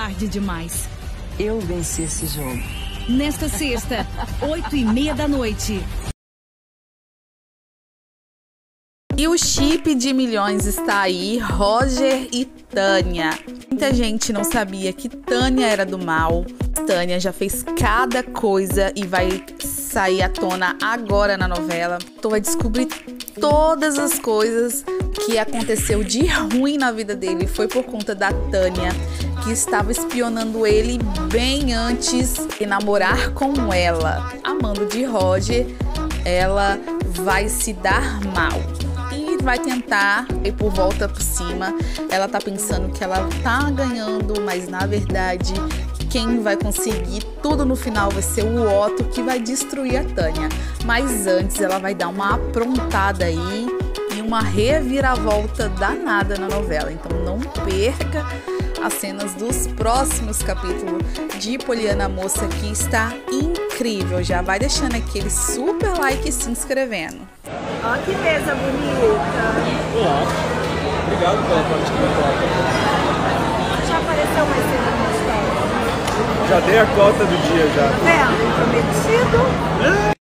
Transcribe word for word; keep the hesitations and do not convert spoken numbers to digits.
tarde demais. Eu venci esse jogo. Nesta sexta, oito e meia da noite. E o chip de milhões está aí, Roger e Tânia. Muita gente não sabia que Tânia era do mal. Tânia já fez cada coisa e vai sair à tona agora na novela. Tu vai descobrir todas as coisas que aconteceu de ruim na vida dele. Foi por conta da Tânia, que estava espionando ele bem antes de namorar com ela. Amando de Roger, ela vai se dar mal. Vai tentar ir por volta por cima. Ela tá pensando que ela tá ganhando, mas na verdade quem vai conseguir tudo no final vai ser o Otto, que vai destruir a Tânia. Mas antes ela vai dar uma aprontada aí e uma reviravolta danada na novela. Então não perca as cenas dos próximos capítulos de Poliana Moça, que está incrível. Já vai deixando aquele super like e se inscrevendo. Olha que mesa bonita. Olá. Obrigado pela parte que me Já apareceu mais cedo no meu story? Já dei a cota do dia já. Vendo? Prometido.